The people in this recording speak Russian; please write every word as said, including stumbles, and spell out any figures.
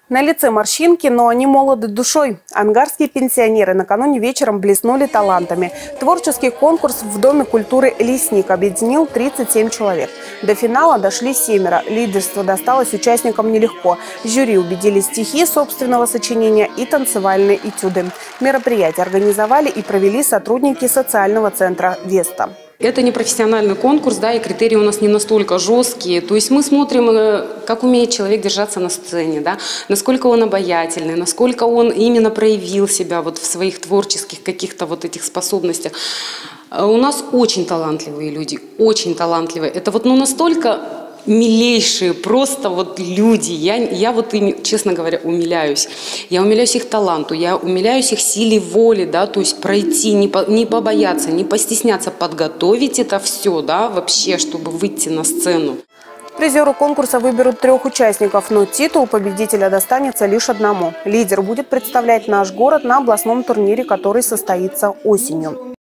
На лице морщинки, но они молоды душой. Ангарские пенсионеры накануне вечером блеснули талантами. Творческий конкурс в Доме культуры «Лесник» объединил тридцать семь человек. До финала дошли семеро. Лидерство досталось участникам нелегко. Жюри убедили стихи собственного сочинения и танцевальные этюды. Мероприятие организовали и провели сотрудники социального центра «Веста». Это не профессиональный конкурс, да, и критерии у нас не настолько жесткие. То есть мы смотрим, как умеет человек держаться на сцене, да, насколько он обаятельный, насколько он именно проявил себя вот в своих творческих каких-то вот этих способностях. У нас очень талантливые люди, очень талантливые. Это вот ну настолько милейшие просто вот люди. Я, я вот ими, честно говоря, умиляюсь. Я умиляюсь их таланту, я умиляюсь их силе воли, да, то есть пройти, не, по, не побояться, не постесняться, подготовить это все, да, вообще, чтобы выйти на сцену. Призеру конкурса выберут трех участников, но титул победителя достанется лишь одному. Лидер будет представлять наш город на областном турнире, который состоится осенью.